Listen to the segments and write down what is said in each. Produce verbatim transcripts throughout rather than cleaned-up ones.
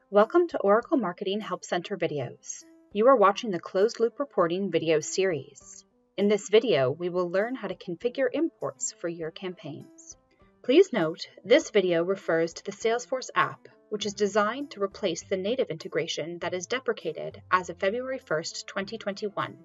Welcome to Oracle Marketing Help Center videos. You are watching the Closed Loop Reporting video series. In this video, we will learn how to configure imports for your campaigns. Please note, this video refers to the Salesforce app, which is designed to replace the native integration that is deprecated as of February first, twenty twenty-one.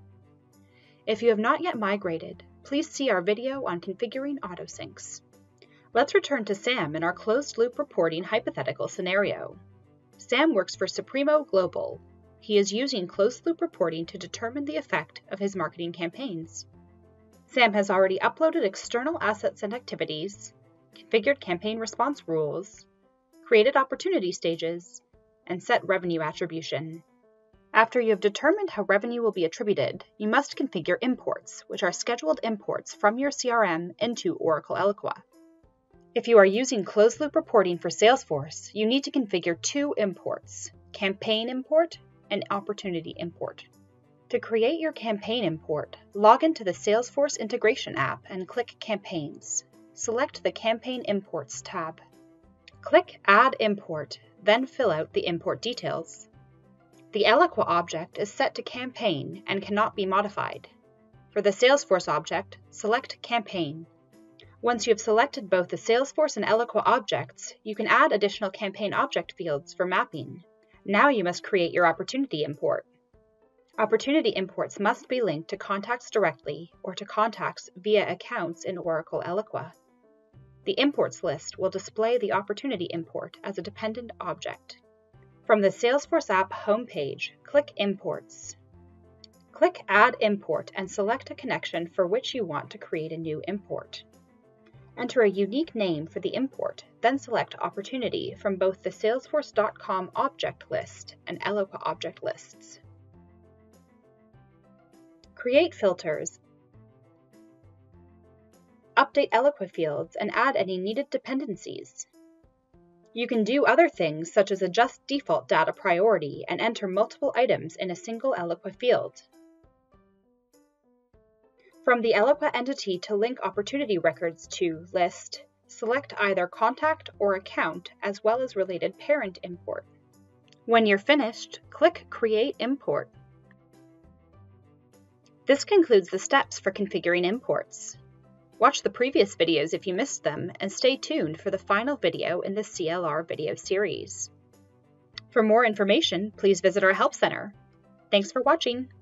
If you have not yet migrated, please see our video on configuring autosyncs. Let's return to Sam in our closed loop reporting hypothetical scenario. Sam works for Supremo Global. He is using closed-loop reporting to determine the effect of his marketing campaigns. Sam has already uploaded external assets and activities, configured campaign response rules, created opportunity stages, and set revenue attribution. After you have determined how revenue will be attributed, you must configure imports, which are scheduled imports from your C R M into Oracle Eloqua. If you are using closed-loop reporting for Salesforce, you need to configure two imports, Campaign Import and Opportunity Import. To create your Campaign Import, log into the Salesforce Integration app and click Campaigns. Select the Campaign Imports tab. Click Add Import, then fill out the import details. The Eloqua object is set to Campaign and cannot be modified. For the Salesforce object, select Campaign. Once you have selected both the Salesforce and Eloqua objects, you can add additional campaign object fields for mapping. Now you must create your opportunity import. Opportunity imports must be linked to contacts directly or to contacts via accounts in Oracle Eloqua. The imports list will display the opportunity import as a dependent object. From the Salesforce app homepage, click Imports. Click Add Import and select a connection for which you want to create a new import. Enter a unique name for the import, then select Opportunity from both the Salesforce dot com object list and Eloqua object lists. Create filters. Update Eloqua fields and add any needed dependencies. You can do other things such as adjust default data priority and enter multiple items in a single Eloqua field. From the Eloqua entity to link opportunity records to list, select either contact or account as well as related parent import. When you're finished, click Create Import. This concludes the steps for configuring imports. Watch the previous videos if you missed them, and stay tuned for the final video in the C L R video series. For more information, please visit our Help Center. Thanks for watching.